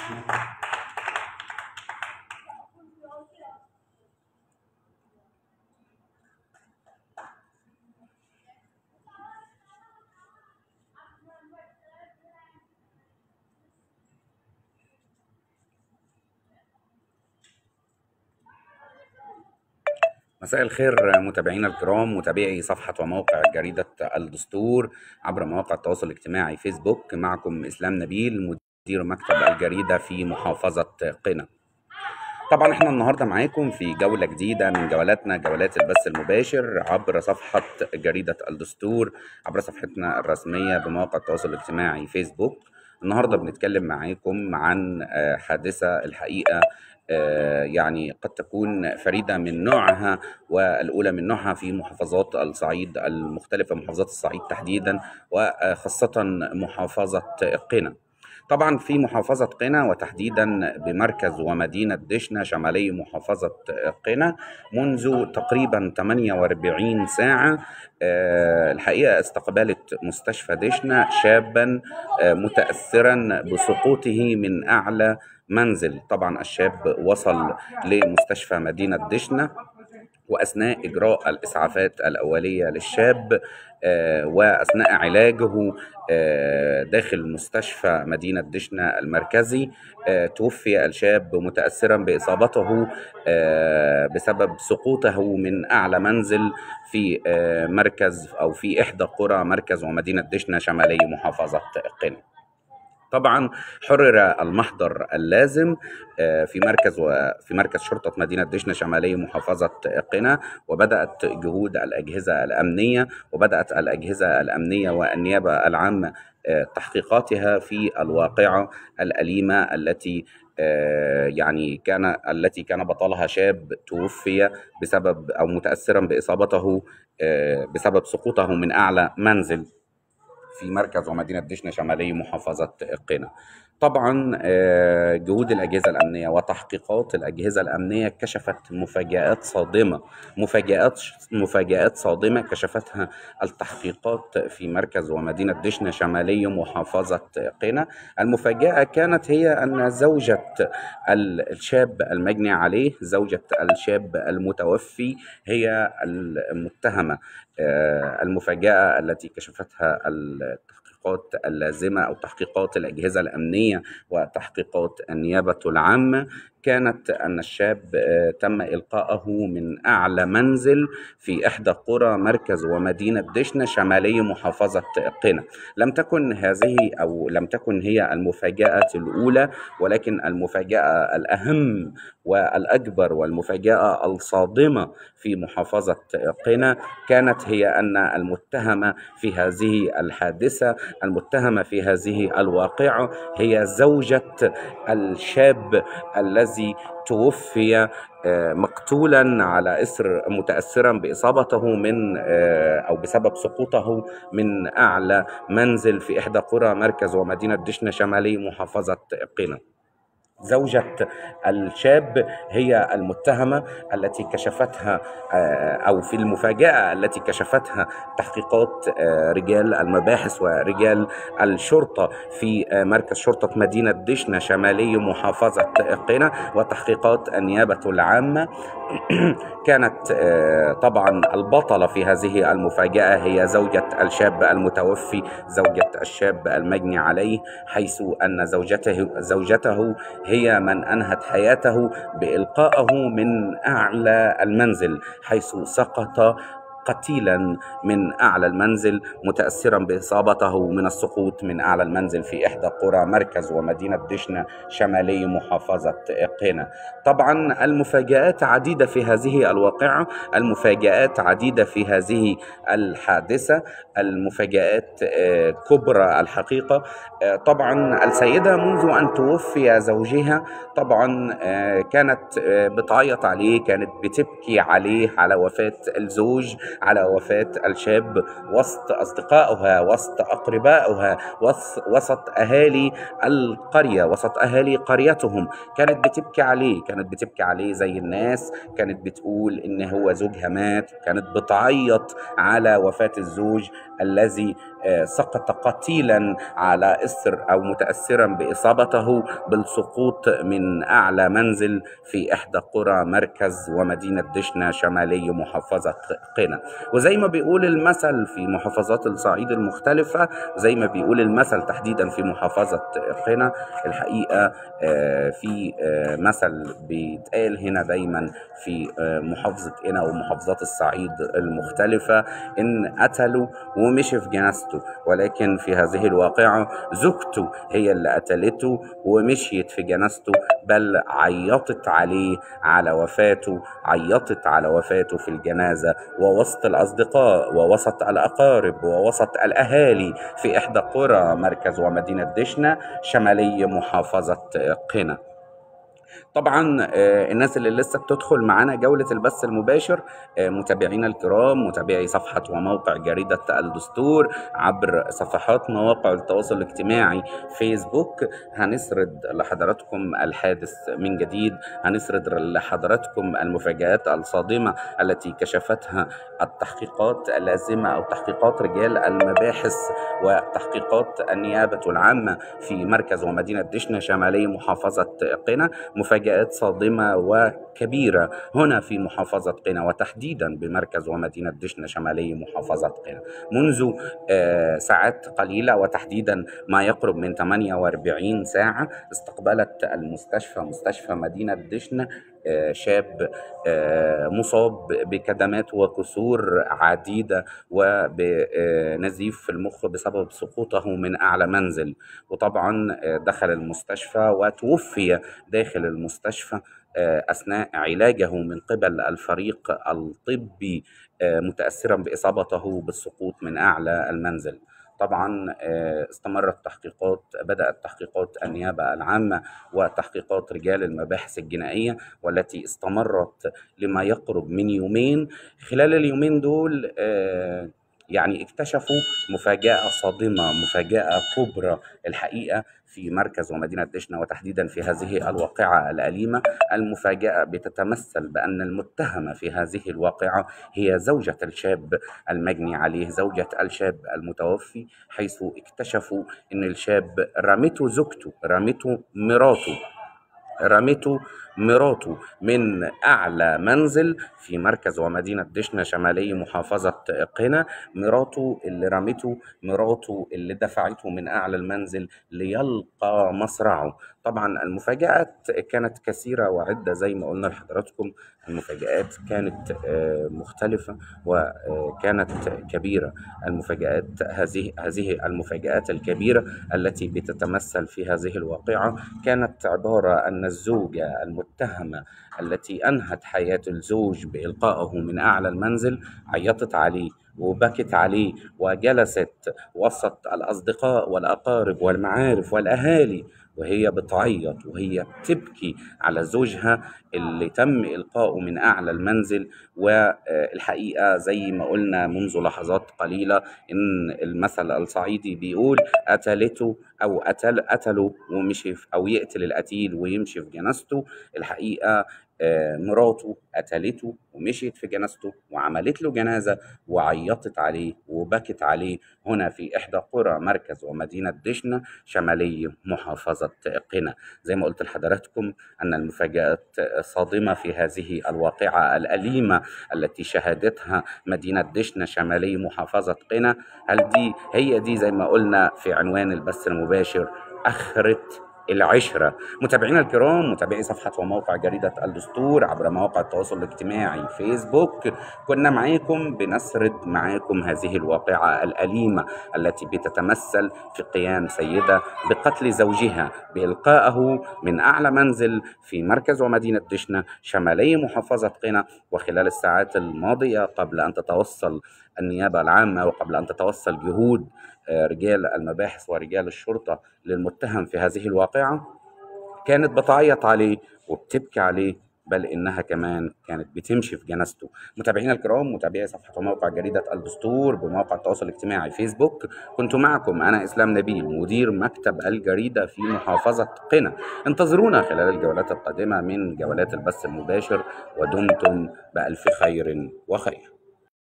مساء الخير متابعينا الكرام، متابعي صفحة وموقع جريدة الدستور عبر مواقع التواصل الاجتماعي فيسبوك. معكم إسلام نبيل، مدير مكتب الجريدة في محافظة قنا. طبعا احنا النهارده معاكم في جولة جديدة من جولاتنا، جولات البث المباشر عبر صفحة جريدة الدستور، عبر صفحتنا الرسمية بمواقع التواصل الاجتماعي فيسبوك. النهارده بنتكلم معاكم عن حادثة الحقيقة يعني قد تكون فريدة من نوعها والأولى من نوعها في محافظات الصعيد المختلفة، محافظات الصعيد تحديدا وخاصة محافظة قنا. طبعا في محافظة قنا وتحديدا بمركز ومدينة دشنة شمالي محافظة قنا منذ تقريبا 48 ساعة الحقيقة استقبلت مستشفى دشنة شابا متأثرا بسقوطه من أعلى منزل. طبعا الشاب وصل لمستشفى مدينة دشنة، وأثناء إجراء الإسعافات الأولية للشاب وأثناء علاجه داخل مستشفى مدينة دشنة المركزي توفي الشاب متأثرا بإصابته بسبب سقوطه من أعلى منزل في مركز أو في إحدى قرى مركز ومدينة دشنة شمالي محافظة قنا. طبعا حرر المحضر اللازم في مركز شرطة مدينة دشنة شمالي محافظة قنا، وبدأت جهود الأجهزة الأمنية والنيابة العامة تحقيقاتها في الواقعة الأليمة التي التي كان بطلها شاب توفي بسبب أو متأثرا بإصابته بسبب سقوطه من أعلى منزل في مركز ومدينة دشنة شمالي محافظة قنا. طبعا جهود الأجهزة الأمنية وتحقيقات الأجهزة الأمنية كشفت مفاجآت صادمة كشفتها التحقيقات في مركز ومدينة دشنة شمالي محافظة قنا. المفاجأة كانت هي أن زوجة الشاب المجني عليه، زوجة الشاب المتوفي، هي المتهمة. المفاجأة التي كشفتها التحقيقات اللازمة أو تحقيقات الأجهزة الأمنية وتحقيقات النيابة العامة كانت أن الشاب تم إلقاءه من أعلى منزل في إحدى قرى مركز ومدينة دشنة شمالي محافظة قنا. لم تكن هي المفاجأة الأولى، ولكن المفاجأة الأهم والأكبر والمفاجأة الصادمة في محافظة قنا كانت هي أن المتهمة في هذه الحادثة، المتهمة في هذه الواقعة، هي زوجة الشاب الذي توفي مقتولا على إثر متأثرا بإصابته من أو بسبب سقوطه من أعلى منزل في إحدى قرى مركز ومدينة دشنة شمالي محافظة قنا. زوجة الشاب هي المتهمة التي كشفتها أو في المفاجأة التي كشفتها تحقيقات رجال المباحث ورجال الشرطة في مركز شرطة مدينة دشنة شمالي محافظة قنا وتحقيقات النيابة العامة. كانت طبعا البطلة في هذه المفاجأة هي زوجة الشاب المتوفي، زوجة الشاب المجني عليه، حيث أن زوجته هي من أنهت حياته بإلقائه من أعلى المنزل، حيث سقط قتيلا من أعلى المنزل متأثرا بإصابته من السقوط من أعلى المنزل في إحدى قرى مركز ومدينة دشنة شمالي محافظة قنا. طبعا المفاجآت عديدة في هذه الواقعة، المفاجآت عديدة في هذه الحادثة، المفاجآت كبرى الحقيقة. طبعا السيدة منذ أن توفي زوجها طبعا كانت بتعيط عليه، كانت بتبكي عليه على وفاة الزوج، على وفاة الشاب، وسط أصدقائها، وسط أقربائها، وسط أهالي القرية، وسط أهالي قريتهم. كانت بتبكي عليه زي الناس، كانت بتقول إن هو زوجها مات، كانت بتعيط على وفاة الزوج الذي سقط قتيلا على إثر أو متأثرا بإصابته بالسقوط من أعلى منزل في إحدى قرى مركز ومدينة دشنة شمالي محافظة قنا. وزي ما بيقول المثل في محافظات الصعيد المختلفة، زي ما بيقول المثل تحديدا في محافظة قنا، الحقيقة في مثل بيتقال هنا دايما في محافظة قنا ومحافظات الصعيد المختلفة، إن قتلوا ومشي في جنازته، ولكن في هذه الواقعة زوجته هي اللي قتلته ومشيت في جنازته، بل عيطت عليه على وفاته، عيطت على وفاته في الجنازة ووسط الأصدقاء ووسط الأقارب ووسط الأهالي في إحدى قرى مركز ومدينة دشنة شمالي محافظة قنا. طبعا الناس اللي لسه بتدخل معانا جولة البث المباشر، متابعينا الكرام، متابعي صفحة وموقع جريدة الدستور عبر صفحات مواقع التواصل الاجتماعي فيسبوك، هنسرد لحضراتكم الحادث من جديد، هنسرد لحضراتكم المفاجآت الصادمة التي كشفتها التحقيقات اللازمة أو تحقيقات رجال المباحث وتحقيقات النيابة العامة في مركز ومدينة دشنة شمالي محافظة قنا. مفاجآت صادمة وكبيرة هنا في محافظة قنا، وتحديدا بمركز ومدينة دشنة شمالي محافظة قنا. منذ ساعات قليلة، وتحديدا ما يقرب من 48 ساعة، استقبلت المستشفى، مستشفى مدينة دشنة، شاب مصاب بكدمات وكسور عديدة وبنزيف في المخ بسبب سقوطه من أعلى منزل. وطبعا دخل المستشفى وتوفي داخل المستشفى أثناء علاجه من قبل الفريق الطبي، متأثرا بإصابته بالسقوط من أعلى المنزل. طبعا استمرت تحقيقات، بدأت تحقيقات النيابة العامة وتحقيقات رجال المباحث الجنائية، والتي استمرت لما يقرب من يومين. خلال اليومين دول يعني اكتشفوا مفاجأة صادمة، مفاجأة كبرى الحقيقة في مركز ومدينة دشنة، وتحديدا في هذه الواقعة الأليمة. المفاجأة بتتمثل بأن المتهمة في هذه الواقعة هي زوجة الشاب المجني عليه، زوجة الشاب المتوفي، حيث اكتشفوا أن الشاب رمته زوجته، رمته مراته من أعلى منزل في مركز ومدينة دشنة شمالي محافظة قنا. مراته اللي رمته، مراته اللي دفعته من أعلى المنزل ليلقى مصرعه. طبعا المفاجآت كانت كثيرة وعدة، زي ما قلنا لحضراتكم المفاجآت كانت مختلفة وكانت كبيرة. المفاجآت هذه المفاجآت الكبيرة التي بتتمثل في هذه الواقعة كانت عبارة أن الزوجة المتهمة التي أنهت حياة الزوج بإلقائه من أعلى المنزل عيطت عليه وبكت عليه وجلست وسط الأصدقاء والأقارب والمعارف والأهالي وهي بتعيط وهي بتبكي على زوجها اللي تم إلقائه من أعلى المنزل. والحقيقة زي ما قلنا منذ لحظات قليلة، إن المثل الصعيدي بيقول قتلته أو قتله ومشي أو يقتل القتيل ويمشي في جنازته. الحقيقة مراته قتلته ومشيت في جنازته وعملت له جنازة وعيطت عليه وبكت عليه هنا في إحدى قرى مركز ومدينة دشنة شمالي محافظة قنا. زي ما قلت لحضراتكم أن المفاجآت صادمة في هذه الواقعة الأليمة التي شهدتها مدينة دشنة شمالي محافظة قنا. هي دي زي ما قلنا في عنوان البث المباشر، آخرة العشرة. متابعينا الكرام، متابعي صفحة وموقع جريدة الدستور عبر مواقع التواصل الاجتماعي فيسبوك، كنا معاكم بنسرد معاكم هذه الواقعة الأليمة التي بتتمثل في قيام سيدة بقتل زوجها بإلقائه من أعلى منزل في مركز ومدينة دشنة شمالي محافظة قنا. وخلال الساعات الماضية قبل أن تتوصل النيابة العامة وقبل أن تتوصل جهود رجال المباحث ورجال الشرطة للمتهم في هذه الواقعة، كانت بتعيط عليه وبتبكي عليه، بل إنها كمان كانت بتمشي في جنازته. متابعينا الكرام، متابعي صفحة وموقع جريدة الدستور بموقع التواصل الاجتماعي فيسبوك، كنت معكم أنا إسلام نبيل مدير مكتب الجريدة في محافظة قنا. انتظرونا خلال الجولات القادمة من جولات البث المباشر، ودمتم بألف خير وخير.